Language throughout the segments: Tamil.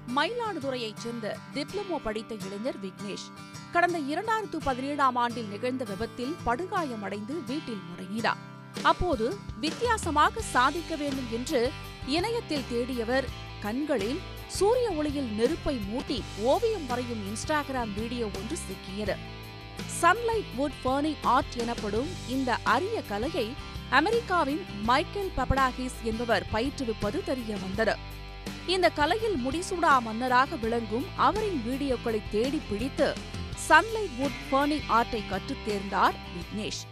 மயிலாடுதுறையைச் சேர்ந்த டிப்ளமோ படித்த இளைஞர் விக்னேஷ் கடந்த 2017ஆம் ஆண்டில் நிகழ்ந்த விபத்தில் படுகாயமடைந்து வீட்டில் முடங்கினார். அப்போது வித்தியாசமாக சாதிக்க வேண்டும் என்று இணையத்தில் தேடியவர் கண்களில் சூரிய ஒளியில் நெருப்பை மூட்டி ஓவியம் வரையும் இன்ஸ்டாகிராம் வீடியோ ஒன்று சிக்கியது. சன்லைட் வுட் பர்னிங் ஆர்ட் எனப்படும் இந்த அரிய கலையை அமெரிக்காவின் மைக்கேல் பபடாகிஸ் என்பவர் பயிற்றுவிப்பது தெரிய வந்தது. இந்த கலையில் முடிசூடா மன்னராக விளங்கும் அவரின் வீடியோக்களை தேடி பிடித்து சன்லைட் வுட் பர்னிங் ஆர்ட்டை கற்றுத் தேர்ந்தார் விக்னேஷ்.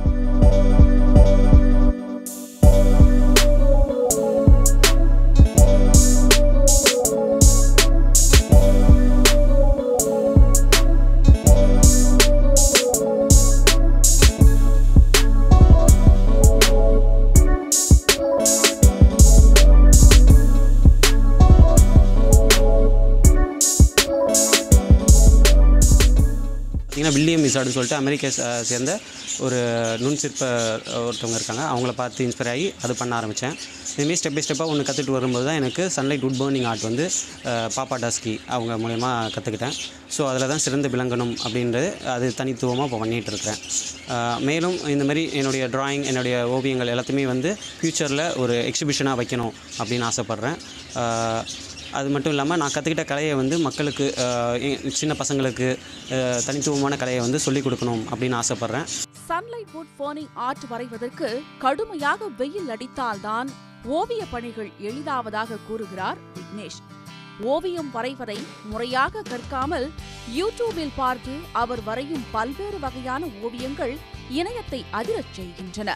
வில்லியம் மிசார்டு சொல்லிட்டு அமெரிக்கா சேர்ந்த ஒரு நுண் சிற்ப ஒருத்தவங்க இருக்காங்க. அவங்கள பார்த்து இன்ஸ்பயர் ஆகி அது பண்ண ஆரம்பித்தேன். இதுமாரி ஸ்டெப் பை ஸ்டெப்பாக ஒன்று கற்றுட்டு வரும்போது தான் எனக்கு சன்லைட் வுட் பர்னிங் ஆர்ட் வந்து பாப்பா டாஸ்கி அவங்க மூலயமா கற்றுக்கிட்டேன். ஸோ அதில் தான் சிறந்து விளங்கணும் அப்படின்றது அது தனித்துவமாக இப்போ பண்ணிகிட்டு இருக்கிறேன். மேலும் இந்தமாதிரி என்னுடைய ட்ராயிங் என்னுடைய ஓவியங்கள் எல்லாத்தையுமே வந்து ஃப்யூச்சரில் ஒரு எக்ஸிபிஷனாக வைக்கணும் அப்படின்னு ஆசைப்பட்றேன். அது மட்டும் இல்லாமல் நான் கற்றுக்கிட்ட கலையை வந்து மக்களுக்கு சின்ன பசங்களுக்கு தனித்துவமான கலையை வந்து சொல்லிக் கொடுக்கணும் அப்படின்னு ஆசைப்பட்றேன். சன்லைட் வுட் பர்னிங் ஆர்ட் வரைவதற்கு கடுமையாக வெயில் அடித்தால்தான் ஓவிய பணிகள் எளிதாவதாக கூறுகிறார் விக்னேஷ். ஓவியம் வரைவதை முறையாக கற்காமல் யூடியூபில் பார்த்து அவர் வரையும் பல்வேறு வகையான ஓவியங்கள் இணையத்தை அதிரச் செய்கின்றன.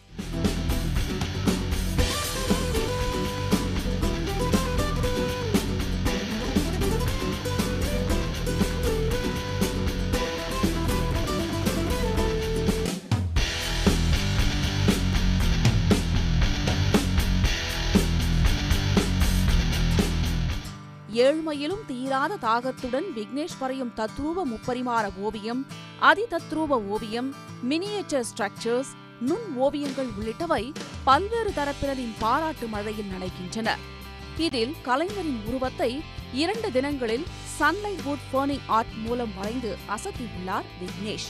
ஏழ்மையிலும் தீராத தாகத்துடன் விக்னேஷ் வரையும் தத்ரூப முப்பரிமாண ஓவியம், அதிதத்ரூப ஓவியம், மினியேச்சர் ஸ்ட்ரக்சர்ஸ், நுண் ஓவியங்கள் உள்ளிட்டவை பல்வேறு தரப்பினரின் பாராட்டு மழையில் நனைகின்றன. இதில் கலைஞரின் உருவத்தை 2 தினங்களில் சன்லைட் வுட் பர்னிங் ஆர்ட் மூலம் வரைந்து அசத்தியுள்ளார் Vignesh.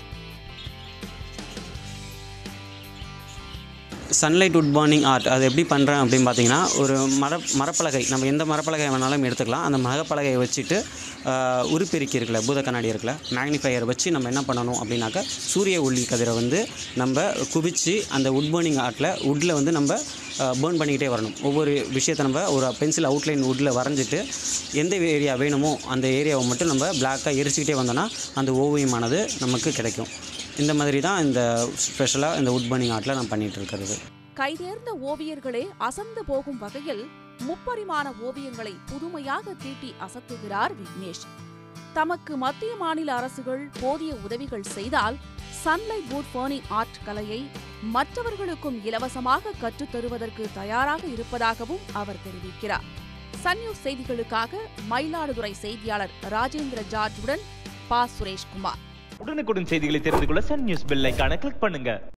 Sunlight wood burning art அது எப்படி பண்ணுறேன் அப்படின்னு பார்த்தீங்கன்னா, ஒரு மரப்பலகை நம்ம எந்த மரப்பலகை வேணாலும் எடுத்துக்கலாம். அந்த மரப்பலகையை வச்சுட்டு உருப்பெருக்கி இருக்குல்ல, பூத கண்ணாடி இருக்குல்ல, மேக்னிஃபையர் வச்சு நம்ம என்ன பண்ணணும் அப்படின்னாக்கா சூரிய ஒளி கதிரை வந்து நம்ம குவிச்சு அந்த வுட் பர்னிங் ஆர்ட்டில் வுட்டில் வந்து நம்ம பேர்ன் பண்ணிக்கிட்டே வரணும். ஒவ்வொரு விஷயத்தை நம்ம ஒரு பென்சில் அவுட்லைன் வுட்டில் வரைஞ்சிட்டு எந்த ஏரியா வேணுமோ அந்த ஏரியாவை மட்டும் நம்ம பிளாக்காக எரிச்சிக்கிட்டே வந்தோன்னா அந்த ஓவியமானது நமக்கு கிடைக்கும். இந்த மாதிரி தான் இந்த ஸ்பெஷலாக இந்த வுட் பர்னிங் ஆர்ட்டில் நான் பண்ணிகிட்டு இருக்கிறது. கைதேர்ந்த ஓவியர்களே அசந்து போகும் வகையில் முப்பரிமாண ஓவியங்களை புதுமையாக தீட்டி அசத்துகிறார் விக்னேஷ். தமக்கு மத்திய மாநில அரசுகள் போதிய உதவிகள் செய்தால் சன்லைட் வுட் பர்னிங் ஆர்ட் கலையை மற்றவர்களுக்கும் இலவசமாக கற்றுத் தருவதற்கு தயாராக இருப்பதாகவும் அவர் தெரிவிக்கிறார். சன் நியூஸ் செய்திகளுக்காக மயிலாடுதுறை செய்தியாளர் ராஜேந்திர ஜார்ஜுடன் பா. சுரேஷ்குமார். உடனுக்குடன் செய்திகளை தெரிந்து கொள்ள சன் நியூஸ் பெல் ஐகானை கிளிக் பண்ணுங்க.